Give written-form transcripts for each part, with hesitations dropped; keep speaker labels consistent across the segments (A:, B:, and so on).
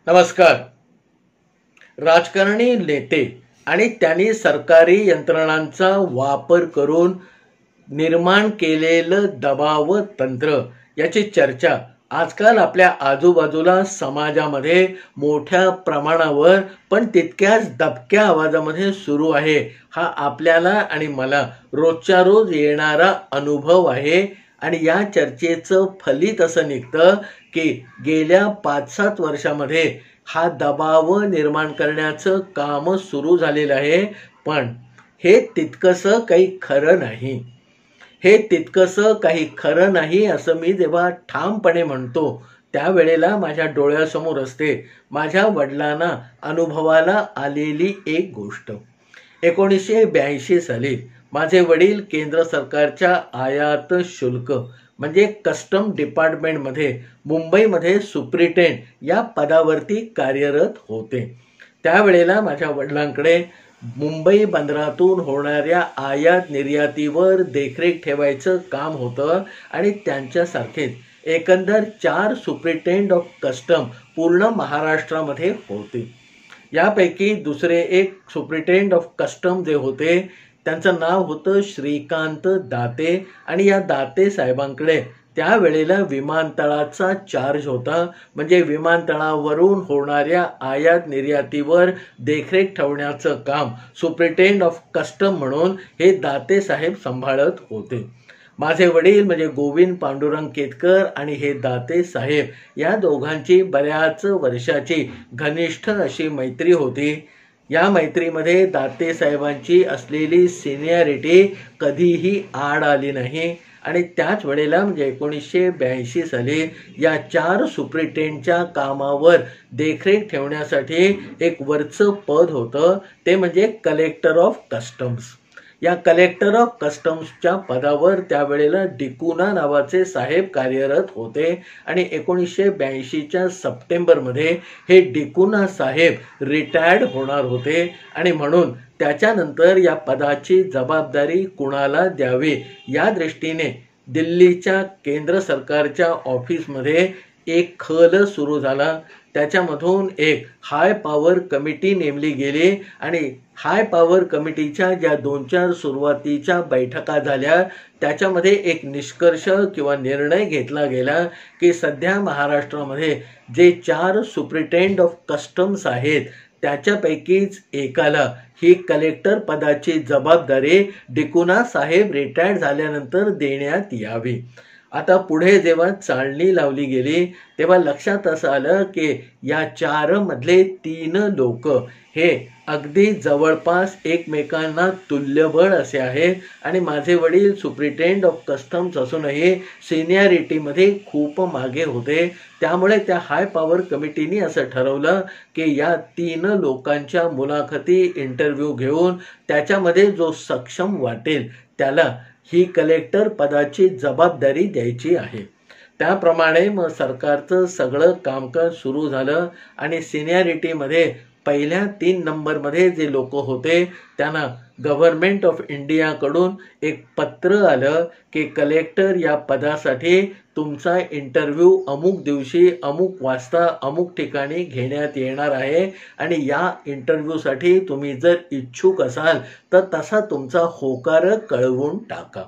A: नमस्कार. राजकारणी नेते आणि त्यांनी सरकारी यंत्रणांचा वापर करून निर्माण केलेलं दबाव तंत्र याची चर्चा आजकाल आपल्या आजूबाजूला समाजामध्ये मोठ्या प्रमाणावर पण तितक्याच दबक्या आवाजामध्ये सुरू आहे. हा आपल्याला आणि मला रोजच्या रोज येणारा अनुभव आहे आणि या चर्चेचं फलित असं निघतं की गेल्या 5-7 वर्षामध्ये हा दबाव निर्माण करण्याचं काम सुरू झालेलं आहे. पण हे तितकंसं काही खरं नाही. हे तितकंसं काही खरं नाही असं मी जेव्हा ठामपणे म्हणतो त्यावेळेला माझ्या डोळ्यासमोर असते माझ्या वडिलांना अनुभवाला आलेली एक गोष्ट. 1982 साली माझे वडील केंद्र सरकारच्या आयात शुल्क म्हणजे कस्टम डिपार्टमेंटमध्ये मुंबईमध्ये सुप्रिटेंड या पदावरती कार्यरत होते. त्यावेळेला माझ्या वडिलांकडे मुंबई बंदरातून होणाऱ्या आयात निर्यातीवर देखरेख ठेवायचं काम होतं आणि त्यांच्यासारखेच एकंदर 4 सुप्रिटेंड ऑफ कस्टम पूर्ण महाराष्ट्रामध्ये होते. यापैकी दुसरे एक सुप्रिटेंड ऑफ कस्टम जे होते त्यांचं नाव होतं श्रीकांत दाते आणि या दाते साहेबांकडे त्यावेळेला विमानतळाचा चार्ज होता. म्हणजे विमानतळावरून होणाऱ्या आयात निर्यातीवर देखरेख ठेवण्याचं काम सुप्रिटेंड ऑफ कस्टम म्हणून हे दाते साहेब सांभाळत होते. माझे वडील म्हणजे गोविंद पांडुरंग केतकर आणि हे दाते साहेब या दोघांची बऱ्याच वर्षाची घनिष्ठ अशी मैत्री होती. या मैत्रीमध्ये दाते साहेबांची असलेली सिनियरिटी कधीही आड आली नाही आणि त्याच वेळेला म्हणजे 1982 साली या 4 सुप्रिटेंडच्या कामावर देखरेख ठेवण्यासाठी एक वरचं पद होतं ते म्हणजे कलेक्टर ऑफ कस्टम्स. या कलेक्टर ऑफ कस्टम्सच्या पदावर त्यावेळेला डिकुना नावाचे साहेब कार्यरत होते आणि 1982च्या सप्टेंबरमध्ये हे डिकुना साहेब रिटायर्ड होणार होते आणि म्हणून त्याच्यानंतर या पदाची जबाबदारी कुणाला द्यावी या दृष्टीने दिल्लीच्या केंद्र सरकारच्या ऑफिसमध्ये एक खल सुरू झाला. त्याच्यामधून एक हाय पॉवर कमिटी नेमली गेली आणि हाय पॉवर कमिटीच्या ज्या 2-4 सुरुवातीच्या बैठका झाल्या त्याच्यामध्ये एक निष्कर्ष किंवा निर्णय घेतला गेला की सध्या महाराष्ट्रामध्ये जे 4 सुप्रिटेंड ऑफ कस्टम्स आहेत त्याच्यापैकीच एकाला ही कलेक्टर पदाची जबाबदारी डिकुना साहेब रिटायर्ड झाल्यानंतर देण्यात यावी. आता पुढे जेव्हा चाळणी लावली गेली तेव्हा लक्षात असं आलं की या 4 मधले 3 लोक हे अगदी जवळपास एकमेकांना तुल्यबळ असे आहेत आणि माझे वडील सुप्रिटेंड ऑफ कस्टम्स असूनही सिनियरिटीमध्ये खूप मागे होते. त्यामुळे त्या हाय पॉवर कमिटीने असं ठरवलं की या 3 लोकांच्या मुलाखती इंटरव्ह्यू घेऊन त्याच्यामध्ये जो सक्षम वाटेल त्याला ही कलेक्टर पदाची जबाबदारी द्यायची आहे. त्याप्रमाणे मग सरकारचं सगळं कामकाज सुरू झालं आणि सिनियरिटीमध्ये पहिल्या 3 नंबरमध्ये जे लोक होते त्यांना गव्हर्नमेंट ऑफ इंडियाकडून एक पत्र आलं की कलेक्टर या पदासाठी तुमचा इंटरव्ह्यू अमुक दिवशी अमुक वाजता अमुक ठिकाणी घेण्यात येणार आहे आणि या इंटरव्ह्यूसाठी तुम्ही जर इच्छुक असाल तर तसा तुमचा होकार कळवून टाका.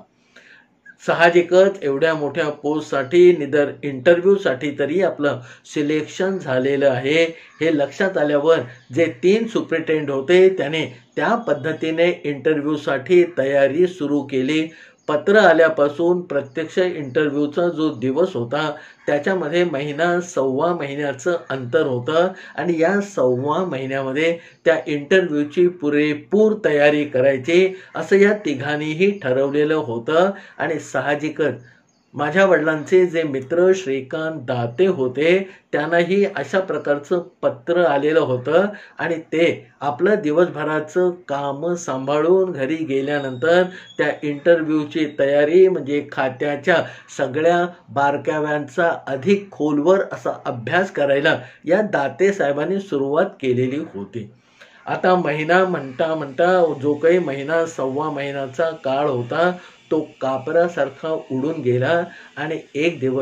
A: साहजिकच एवढ्या मोठ्या पोस्टसाठी निदर इंटरव्ह्यूसाठी तरी आपलं सिलेक्शन झालेलं आहे हे लक्षात आल्यावर जे 3 सुप्रिटेंड होते त्याने त्या पद्धतीने इंटरव्ह्यूसाठी तयारी सुरू केली. पत्र आल्यापासून प्रत्यक्ष इंटरव्ह्यूचा जो दिवस होता त्याच्यामध्ये 1.25 महिन्याचं अंतर होतं आणि या 1.25 महिन्यामध्ये त्या इंटरव्ह्यूची पुरेपूर तयारी करायची असं या तिघांनीही ठरवलेलं होतं. आणि साहजिकच माझ्या वडिलांचे जे मित्र श्रीकांत दाते होते त्यांनाही अशा प्रकारचं पत्र आलेलं होतं आणि ते आपलं दिवसभराचं काम सांभाळून घरी गेल्यानंतर त्या इंटरव्ह्यूची तयारी म्हणजे खात्याच्या सगळ्या बारकाव्यांचा अधिक खोलवर असा अभ्यास करायला या दाते साहेबांनी सुरुवात केलेली होती. आता महिना म्हणता जो काही 1.25 महिन्याचा काळ होता तो कापरासारखा उडून गेला आणि एक दिवस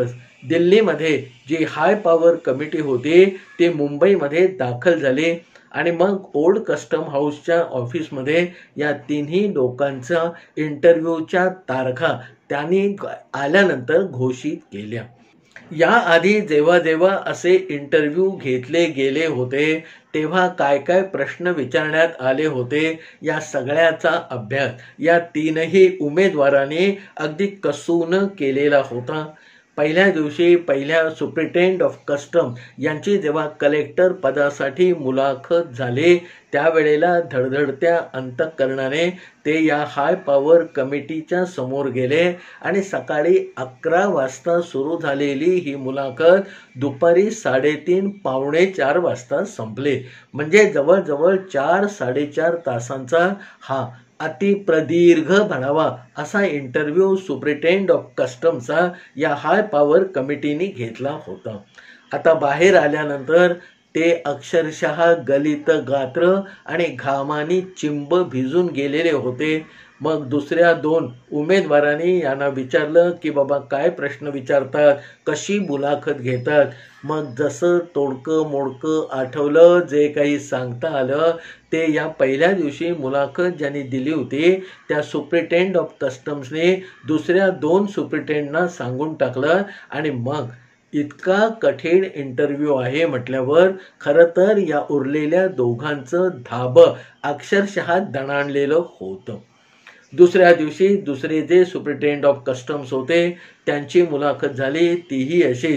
A: दिल्लीमध्ये जी हाय पॉवर कमिटी होती ती मुंबईमध्ये दाखल झाली आणि मग ओल्ड कस्टम हाऊसच्या ऑफिसमध्ये या तिन्ही लोकांचा इंटरव्ह्यूच्या तारखा त्यांनी आल्यानंतर घोषित केल्या. याआधी जेव्हा जेव्हा असे इंटरव्ह्यू घेतले गेले होते तेव्हा काय काय प्रश्न विचारण्यात आले होते या सगळ्याचा अभ्यास या तीनही उमेदवारांनी अगदी कसून केलेला होता. पहिल्या दिवशी पहिल्या सुप्रिटेंडेंट ऑफ कस्टम यांची जेव्हा कलेक्टर पदासाठी मुलाखत झाली त्यावेळेला धडधडत्या अंतःकरणाने ते या हाय पॉवर कमिटीच्या समोर गेले आणि सकाळी 11 वाजता सुरू झालेली ही मुलाखत दुपारी 3:30 पावणे 4 वाजता संपली. म्हणजे जवळजवळ 4-4.5 तासांचा हा अतिप्रदीर्घ म्हणावा असा इंटरव्ह्यू सुप्रिटेंडेंट ऑफ कस्टमचा या हाय पॉवर कमिटीने घेतला होता. आता बाहेर आल्यानंतर ते अक्षरशः गलित गात्र आणि घामानी चिंब भिजून गेलेले होते. मग दुसऱ्या 2 उमेदवारांनी यांना विचारलं की बाबा काय प्रश्न विचारतात, कशी मुलाखत घेतात. मग जसं तोडकं मोडकं आठवलं, जे काही सांगता आलं ते या पहिल्या दिवशी मुलाखत ज्यांनी दिली होती त्या सुप्रिटेंडेंट ऑफ कस्टम्सने दुसऱ्या 2 सुप्रिटेंडेंटना सांगून टाकलं. आणि मग इतका कठीण इंटरव्ह्यू आहे म्हटल्यावर खरं तर या उरलेल्या दोघांचं धाबं अक्षरशः दणाणलेलं होतं. दुसऱ्या दिवशी दुसरे जे सुप्रिटेंडेंट ऑफ कस्टम्स होते त्यांची मुलाखत झाली. तीही अशी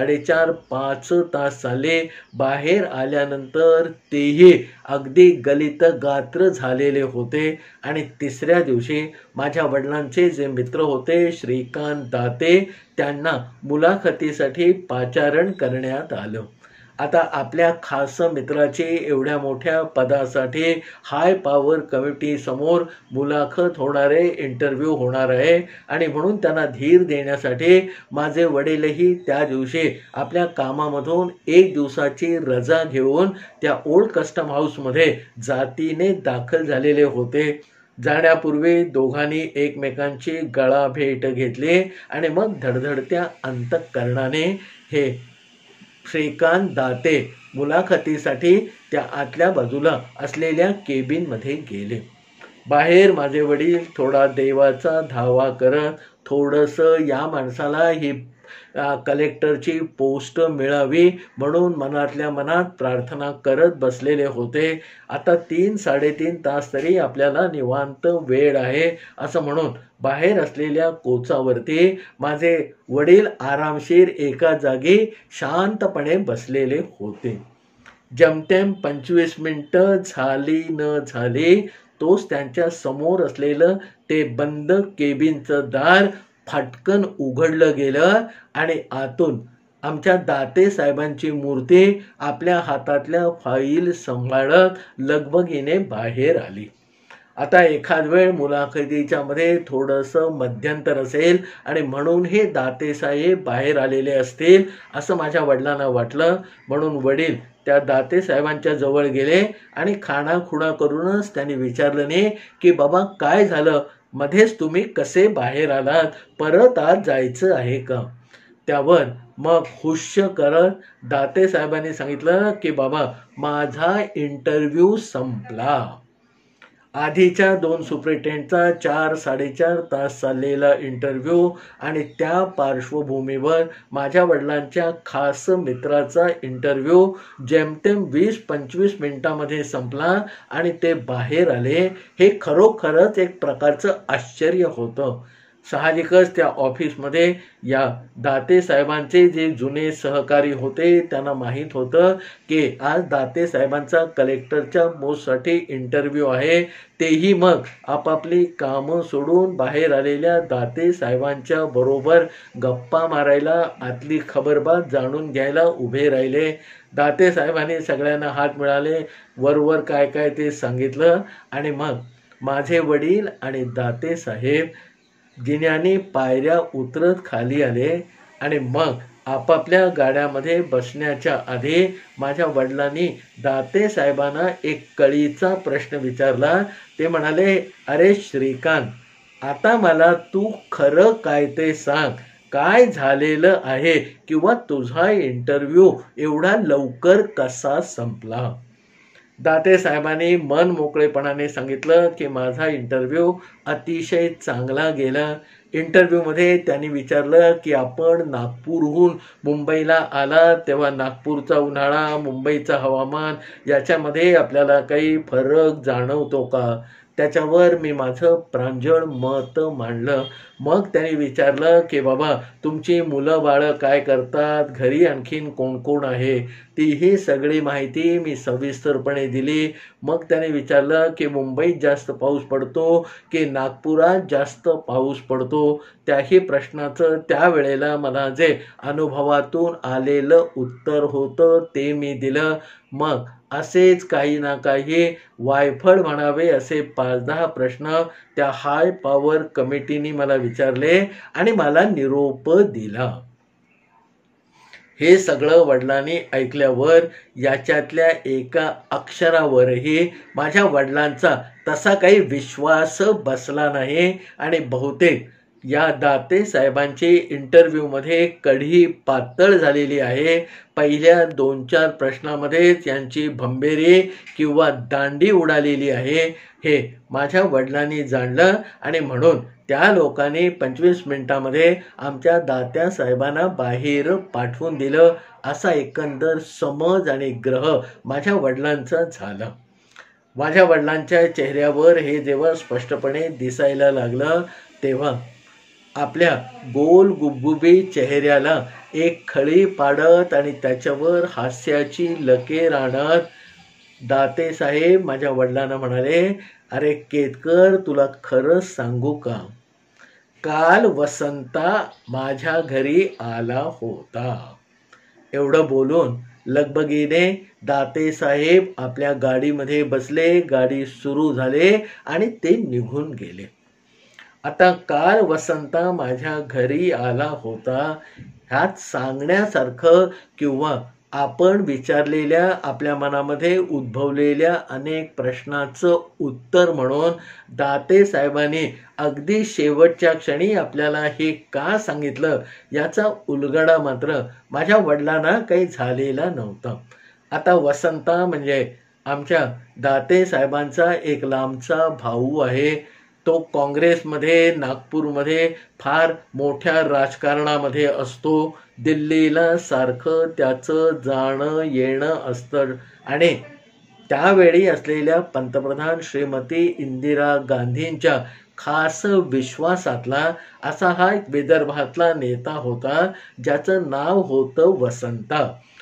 A: 4.5-5 तास झाले. बाहेर आल्यानंतर तेही अगदी गलित गात्र झालेले होते. आणि तिसऱ्या दिवशी माझ्या वडिलांचे जे मित्र होते श्रीकांत दाते त्यांना मुलाखतीसाठी पाचारण करण्यात आलं. आता आपल्या खास मित्राची एवढ्या मोठ्या पदासाठी हाय पॉवर कमिटी समोर मुलाखत होणारे इंटरव्ह्यू होणार आहे आणि म्हणून त्यांना धीर देण्यासाठी माझे वडीलही त्या दिवशी आपल्या कामामधून 1 दिवसाची रजा घेऊन त्या ओल्ड कस्टम हाऊसमध्ये जातीने दाखल झालेले होते. जाण्यापूर्वी दोघांनी एकमेकांची गळाभेट घेतली आणि मग धडधडत्या अंतःकरणाने हे श्रीकांत दाते मुलाखतीसाठी त्या आतल्या बाजूला असलेल्या केबिनमध्ये गेले. बाहेर माझे वडील थोडा देवाचा धावा करत थोडंसं या माणसाला ही कलेक्टरची पोस्ट मिळावी म्हणून मनातल्या मनात प्रार्थना करत बसलेले होते. आता 3-3.5 तास तरी आपल्याला निवांत वेळ आहे असं म्हणून बाहेर असलेल्या कोचावरती माझे वडील आरामशीर एका जागी शांतपणे बसलेले होते. जमतेम 25 मिनिटं झाली न झाली तोच त्यांच्या समोर असलेलं ते बंद केबिनचं दार फटकन उघडलं गेलं आणि आतून आमच्या दाते साहेबांची मूर्ती आपल्या हातातल्या फाईल सांभाळत लगबगीने बाहेर आली. आता एखाद वेळ मुलाखतीच्या मध्ये थोडंसं मध्यंतर असेल आणि म्हणून हे दाते साहेब बाहेर आलेले असतील असं माझ्या वडिलांना वाटलं. म्हणून वडील त्या दाते साहेबांच्या जवळ गेले आणि खाणाखुणा करूनच त्यांनी विचारलं नाही की बाबा काय झालं, मध्येच तुम्ही कसे बाहेर आलात, परत आज जायचं आहे का. त्यावर मग हुश्य करत दाते साहेबांनी सांगितलं की बाबा माझा इंटरव्ह्यू संपला. आधीच्या 2 सुप्रिटेंडचा 4-4.5 तास चाललेला इंटरव्ह्यू आणि त्या पार्श्वभूमीवर माझ्या वडिलांच्या खास मित्राचा इंटरव्ह्यू जेमतेम 20-25 मिनिटांमध्ये संपला आणि ते बाहेर आले. हे खरोखरच एक प्रकारचं आश्चर्य होतं. साहजिकच त्या ऑफिसमध्ये या दाते साहेबांचे जे जुने सहकारी होते त्यांना माहीत होतं की आज दाते साहेबांचा कलेक्टरच्या पोस्टसाठी इंटरव्ह्यू आहे. तेही मग आपापली कामं सोडून बाहेर आलेल्या दाते साहेबांच्या बरोबर गप्पा मारायला, आतली खबरबात जाणून घ्यायला उभे राहिले. दाते साहेबांनी सगळ्यांना हात मिळाले, वरवर काय काय ते सांगितलं आणि मग माझे वडील आणि दाते साहेब जिन्याने पायऱ्या उतरत खाली आले आणि मग आपापल्या गाड्यामध्ये बसण्याच्या आधी माझ्या वडिलांनी दाते साहेबांना एक कळीचा प्रश्न विचारला. ते म्हणाले, अरे श्रीकांत, आता मला तू खरं काय ते सांग, काय झालेलं आहे किंवा तुझा इंटरव्ह्यू एवढा लवकर कसा संपला? दाते साहेबांनी मन मोकळेपणाने सांगितलं की माझा इंटरव्ह्यू अतिशय चांगला गेला. इंटरव्ह्यूमध्ये त्यांनी विचारलं की आपण नागपूरहून मुंबईला आला तेव्हा नागपूरचा उन्हाळा, मुंबईचं हवामान याच्यामध्ये आपल्याला काही फरक जाणवतो का? त्याच्यावर मी माझं प्रांजळ मत मांडलं. मग त्यांनी विचारलं की बाबा तुमची मुलं बाळं काय करतात, घरी आणखीन कोण कोण आहे, तीही सगळी माहिती मी सविस्तरपणे दिली. मग त्याने विचारलं की मुंबईत जास्त पाऊस पडतो की नागपुरात जास्त पाऊस पडतो. त्याही प्रश्नाचं त्यावेळेला मला जे अनुभवातून आलेलं उत्तर होतं ते मी दिलं. मग असेच काही ना काही वायफळ म्हणावे असे 5-10 प्रश्न त्या हाय पॉवर कमिटीने मला विचारले आणि मला निरोप दिला. हे सगळं वडिलांनी ऐकल्यावर याच्यातल्या एका अक्षरावरही माझ्या वडिलांचा तसा काही विश्वास बसला नाही आणि बहुतेक या दाते साहेबांची इंटरव्ह्यूमध्ये कढी पातळ झालेली आहे. पहिल्या 2-4 प्रश्नामध्येच यांची भंबेरी किंवा दांडी उडालेली आहे हे माझ्या वडिलांनी जाणलं आणि म्हणून त्या लोकांनी 25 मिनिटांमध्ये आमच्या दात्या साहेबांना बाहेर पाठवून दिलं. असा एकंदर समज आणि ग्रह माझ्या वडिलांचा झाला. माझ्या वडिलांच्या चेहऱ्यावर हे जेव्हा स्पष्टपणे दिसायला लागलं तेव्हा आपल्या गोल गुबगुबी चेहऱ्याला एक खळी पाडत आणि त्याच्यावर हास्याची लकीर आणत दाते साहेब माझ्या वडिलांना म्हणाले, अरे केतकर, तुला खरं सांगू का, काल वसंता माझ्या घरी आला होता. एवढं बोलून लगबगीने दाते साहेब आपल्या गाडीमध्ये बसले. गाडी सुरू झाले आणि ते निघून गेले. आता काल वसंता माझ्या घरी आला होता ह्यात सांगण्यासारखं किंवा आपण विचारलेल्या आपल्या मनामध्ये उद्भवलेल्या अनेक प्रश्नाचं उत्तर म्हणून दाते साहेबांनी अगदी शेवटच्या क्षणी आपल्याला हे का सांगितलं याचा उलगडा मात्र माझ्या वडिलांना काही झालेला नव्हता. आता वसंता म्हणजे आमच्या दाते साहेबांचा एक लांबचा भाऊ आहे. तो काँग्रेसमध्ये नागपूरमध्ये फार मोठ्या राजकारणामध्ये असतो. दिल्लीला सारखं त्याचं जाणं येणं असतं आणि त्यावेळी असलेल्या पंतप्रधान श्रीमती इंदिरा गांधींच्या खास विश्वासातला असा हा एक विदर्भातला नेता होता ज्याचं नाव होतं वसंता.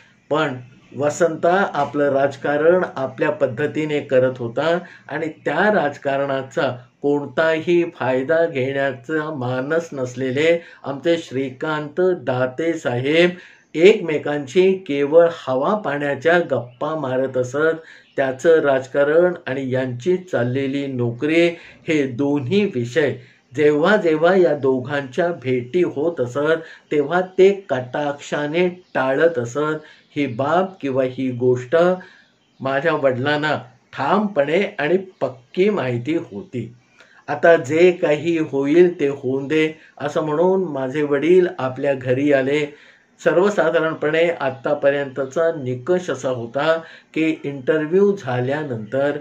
A: पण वसंता आपलं राजकारण आपल्या पद्धतीने करत होता आणि त्या राजकारणाचा कोणताही फायदा घेण्याचा मानस नसलेले आमचे श्रीकांत दाते साहेब एकमेकांची केवळ हवा पाण्याच्या गप्पा मारत असत. त्याचं राजकारण आणि यांची चाललेली नोकरी हे दोन्ही विषय जेव्हा जेव्हा या दोघांच्या भेटी होत असत तेव्हा ते कटाक्षाने टाळत असत. ही बाब किंवा ही गोष्ट माझ्या वडिलांना ठामपणे आणि पक्की माहिती होती. आता जे काही होईल ते होऊन दे असं म्हणून माझे वडील आपल्या घरी आले. सर्वसाधारणपणे आत्तापर्यंतचा निकष असा होता की इंटरव्ह्यू झाल्यानंतर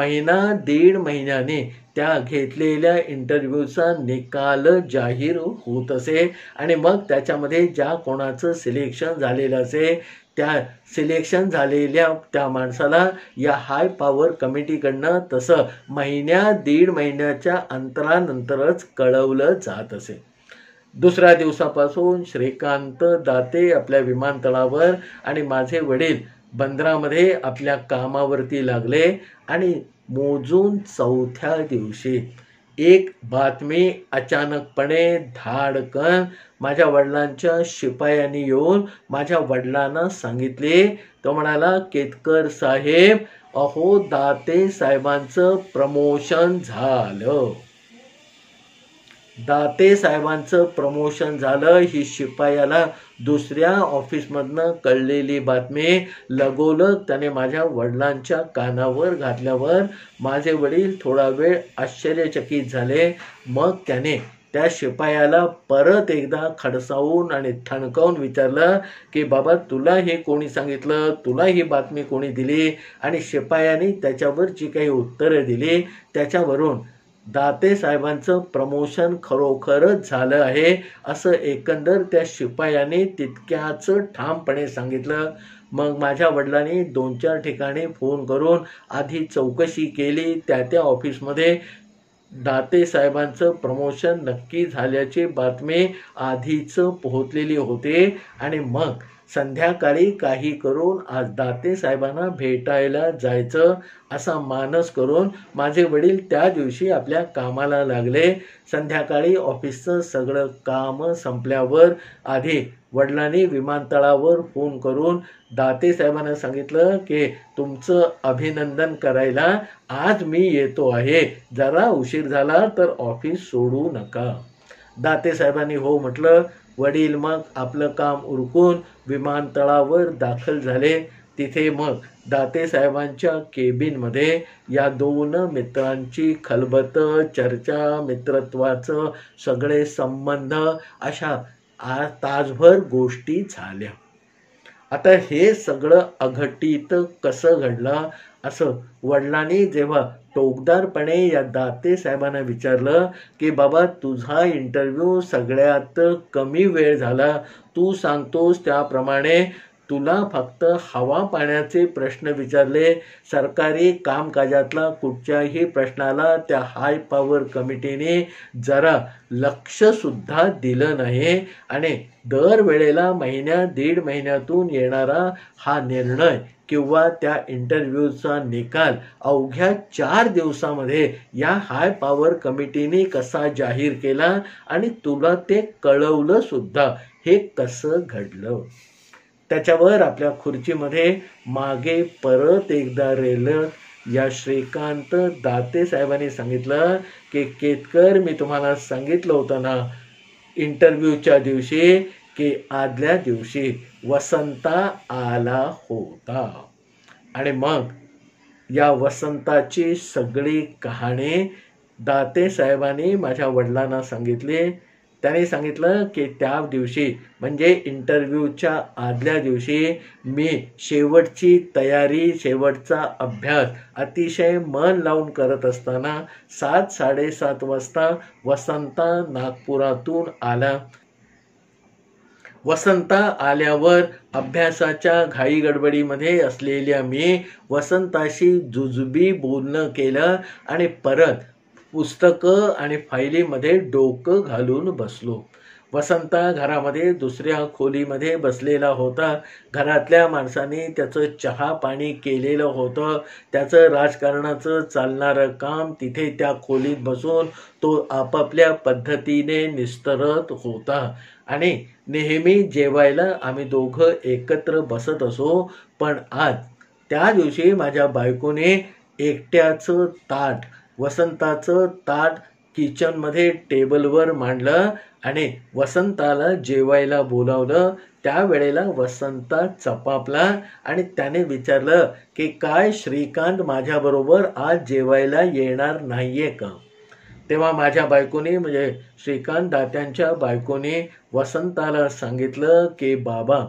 A: 1-1.5 महिन्याने त्या घेतलेल्या इंटरव्ह्यूचा निकाल जाहीर होत असे आणि मग त्याच्यामध्ये ज्या कोणाचं सिलेक्शन झालेलं असे त्या सिलेक्शन झालेल्या त्या माणसाला या हाय पॉवर कमिटीकडनं तसं 1-1.5 महिन्याच्या अंतरानंतरच कळवलं जात असे. दुसऱ्या दिवसापासून श्रीकांत दाते आपल्या विमानतळावर आणि माझे वडील बंदरामध्ये आपल्या कामावरती लागले आणि मोजून 4थ्या दिवशी एक बातमी अचानकपणे धाडकन माझ्या वडिलांच्या शिपायांनी येऊन माझ्या वडिलांना सांगितले. तो म्हणाला, केतकर साहेब, अहो दाते साहेबांचं प्रमोशन झालं. दाते साहेबांचं प्रमोशन झालं ही शिपायाला दुसऱ्या ऑफिसमधनं कळलेली बातमी लगोलग त्याने माझ्या वडिलांच्या कानावर घातल्यावर माझे वडील थोडा वेळ आश्चर्यचकित झाले. मग त्याने त्या शिपायाला परत एकदा खडसावून आणि ठणकावून विचारलं की बाबा तुला हे कोणी सांगितलं, तुला ही बातमी कोणी दिली? आणि शिपायाने त्याच्यावर जी काही उत्तरं दिली त्याच्यावरून दाते साहेबांचं प्रमोशन खरोखरच झालं आहे असं एकंदर त्या शिपायाने तितक्याच ठामपणे सांगितलं. मग माझ्या वडिलांनी 2-4 ठिकाणी फोन करून आधी चौकशी केली. त्या ऑफिसमध्ये दाते साहेबांचं प्रमोशन नक्की झाल्याची बातमी आधीच पोहोचलेली होती आणि मग संध्याकाळी काही करून आज दाते साहेबांना भेटायला जायचं असा मानस करून माझे वडील त्या दिवशी आपल्या कामाला लागले. संध्याकाळी ऑफिसचं सगळं काम संपल्यावर आधी वडिलांनी विमानतळावर फोन करून दाते साहेबांना सांगितलं की तुमचं अभिनंदन करायला आज मी येतो आहे, जरा उशीर झाला तर ऑफिस सोडू नका. दाते साहेबांनी हो म्हटलं. वडील मग आपलं काम उरकून विमानतळावर दाखल झाले. तिथे मग दाते साहेबांच्या केबिनमध्ये या 2 मित्रांची खलबत, चर्चा, मित्रत्वाचं सगळे संबंध अशा तासभर गोष्टी झाल्या. आता हे सगळं अघटित कसं घडलं असं वडिलांनी जेव्हा टोकदारपणे या दाते साहेबांना विचारलं की बाबा तुझा इंटरव्ह्यू सगळ्यात कमी वेळ झाला, तू सांगतोस त्याप्रमाणे तुला फक्त हवा पाण्याचे प्रश्न विचारले, सरकारी कामकाजातला कुठच्याही प्रश्नाला त्या हाय पॉवर कमिटीने जरा लक्षसुद्धा दिलं नाही आणि दरवेळेला 1.5 महिन्यातून येणारा हा निर्णय किंवा त्या इंटरव्ह्यूचा निकाल अवघ्या 4 दिवसामध्ये या हाय पॉवर कमिटीने कसा जाहीर केला आणि तुला ते कळवलं सुद्धा, हे कसं घडलं? त्याच्यावर आपल्या खुर्चीमध्ये मागे परत एकदा रेलत या श्रीकांत दाते साहेबांनी सांगितलं की केतकर, मी तुम्हाला सांगितलं होतं ना इंटरव्ह्यूच्या दिवशी की आदल्या दिवशी वसंता आला होता. आणि मग या वसंताची सगळी कहाणी दाते साहेबांनी माझ्या वडिलांना सांगितली. त्याने सांगितलं की त्या दिवशी म्हणजे इंटरव्ह्यूच्या आदल्या दिवशी मी शेवटची तयारी, शेवटचा अभ्यास अतिशय मन लावून करत असताना 7-7:30 वाजता वसंता नागपुरातून आला. वसंता आल्यावर अभ्यासाच्या घाई गडबडीमध्ये असलेल्या मी वसंताशी जुजबी बोलणं केलं आणि परत पुस्तकं आणि फायलीमध्ये डोकं घालून बसलो. वसंता घरामध्ये दुसऱ्या खोलीमध्ये बसलेला होता. घरातल्या माणसांनी त्याचं चहा पाणी केलेलं होतं. त्याचं राजकारणाचं चालणारं काम तिथे त्या खोलीत बसून तो आपापल्या पद्धतीने निस्तरत होता आणि नेहमी जेवायला आम्ही दोघं एकत्र बसत असो. पण आज त्या दिवशी माझ्या बायकोने एकट्याचं ताट, वसंताचं ताट किचनमध्ये टेबलवर मांडलं आणि वसंताला जेवायला बोलावलं. त्यावेळेला वसंता चपापला आणि त्याने विचारलं की काय श्रीकांत माझ्याबरोबर आज जेवायला येणार नाहीये का? तेव्हा माझ्या बायकोने म्हणजे श्रीकांत दात्यांच्या बायकोने वसंताला सांगितलं की बाबा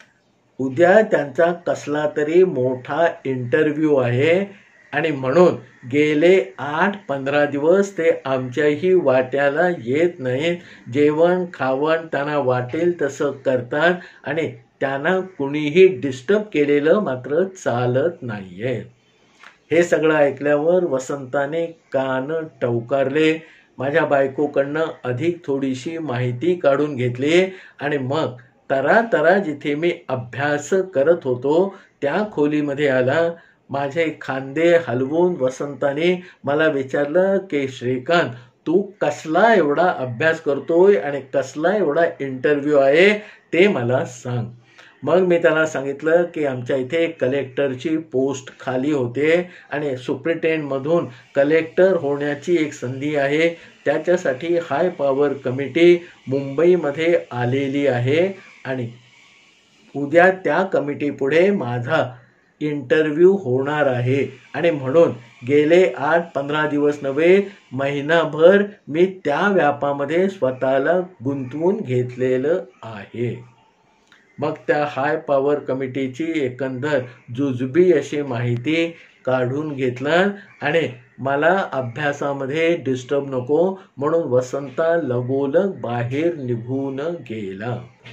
A: उद्या त्यांचा कसला तरी मोठा इंटरव्ह्यू आहे आणि म्हणून गेले 8-15 दिवस ते आमच्याही वाट्याला येत नाहीत. जेवण खावण त्यांना वाटेल तसं करतात आणि त्यांना कुणीही डिस्टर्ब केलेलं मात्र चालत नाहीये. हे सगळं ऐकल्यावर वसंताने कान टवकारले. माझ्या बायकोकडनं अधिक थोडीशी माहिती काढून घेतली आणि मग तरा जिथे मी अभ्यास करत होतो त्या खोलीमध्ये आला. माझे खांदे हलवून वसंताने मला विचारलं की श्रीकांत तू कसला एवढा अभ्यास करतोय आणि कसला एवढा इंटरव्ह्यू आहे ते मला सांग. मग मी त्याला सांगितलं की आमच्या इथे कलेक्टरची पोस्ट खाली होते आणि सुप्रिटेंडमधून कलेक्टर होण्याची एक संधी आहे. त्याच्यासाठी हाय पॉवर कमिटी मुंबईमध्ये आलेली आहे आणि उद्या त्या कमिटीपुढे माझा इंटरव्ह्यू होणार आहे आणि म्हणून गेले 8-15 दिवस नव्हे, महिनाभर मी त्या व्यापामध्ये स्वतःला गुंतवून घेतलेलं आहे. मग त्या हाय पॉवर कमिटीची एकंदर जुजबी अशी माहिती काढून घेतलं आणि मला अभ्यासामध्ये डिस्टर्ब नको म्हणून वसंता लगोलग बाहेर निघून गेला.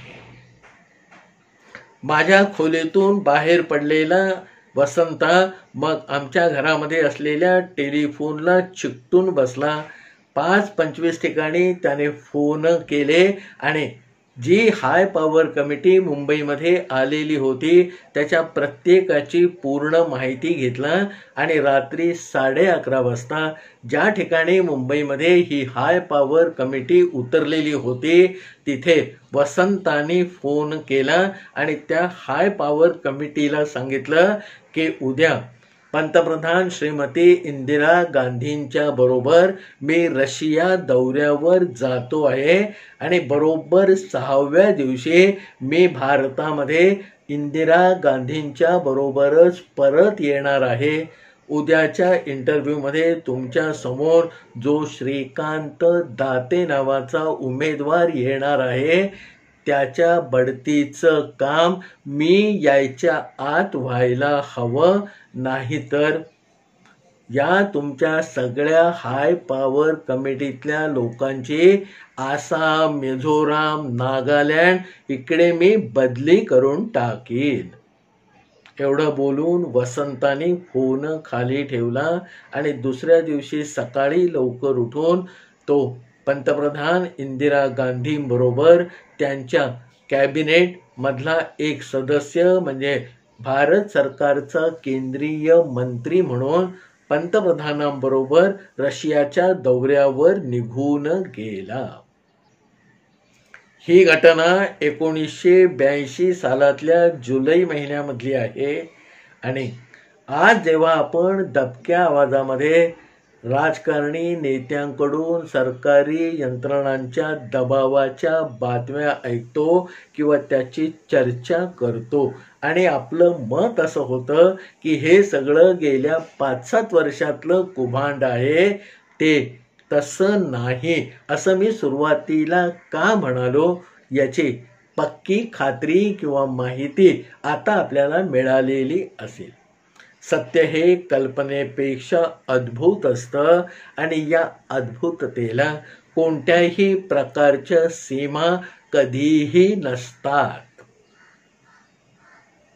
A: माझ्या खोलीतून बाहेर पडलेला वसंता मग आमच्या घरामध्ये असलेल्या टेलिफोनला चिकटून बसला. 5-25 ठिकाणी त्याने फोन केले आणि जी हाय पॉवर कमिटी मुंबईमध्ये आलेली होती त्याच्या प्रत्येकाची पूर्ण माहिती घेतला आणि रात्री 11:30 वाजता ज्या ठिकाणी मुंबईमध्ये ही हाय पॉवर कमिटी उतरलेली होती तिथे वसंताने फोन केला आणि त्या हाय पॉवर कमिटीला सांगितलं की उद्या पंतप्रधान श्रीमती इंदिरा गांधींच्या बरोबर मी रशिया दौऱ्यावर जातो आहे आणि बरोबर 6व्या दिवशी मी भारतामध्ये इंदिरा गांधींच्या बरोबरच परत येणार आहे. उद्याच्या इंटरव्ह्यूमध्ये तुमच्या समोर जो श्रीकांत दाते नावाचा उमेदवार येणार आहे त्याच्या बढतीचं काम मी यायच्या आत व्हायला हवं, नाहीतर या तुमच्या सगळ्या हाय पॉवर कमिटीतल्या लोकांची आसाम, मिझोराम, नागालँड इकडे मी बदली करून टाकीन. एवढं बोलून वसंताने फोन खाली ठेवला आणि दुसऱ्या दिवशी सकाळी लवकर उठून तो पंतप्रधान इंदिरा गांधींबरोबर त्यांच्या कॅबिनेट मधला एक सदस्य म्हणजे भारत सरकारचा केंद्रीय मंत्री म्हणून पंतप्रधानांबरोबर रशियाच्या दौऱ्यावर निघून गेला. ही घटना 1982 सालातल्या जुलै महिन्यामधली आहे आणि आज जेव्हा आपण दबक्या आवाजामध्ये राजकारणी नेत्यांकडून सरकारी यंत्रणांच्या दबावाच्या बातम्या ऐकतो किंवा त्याची चर्चा करतो आणि आपलं मत असं होतं की हे सगळं गेल्या 5-7 वर्षातलं कुभांड आहे, ते तसं नाही असं मी सुरुवातीला का म्हणालो याची पक्की खात्री किंवा माहिती आता आपल्याला मिळालेली असेल. सत्य हे कल्पनेपेक्षा अद्भुत असतं आणि या अद्भुततेला कोणत्याही प्रकारच्या सीमा कधीही नसतात.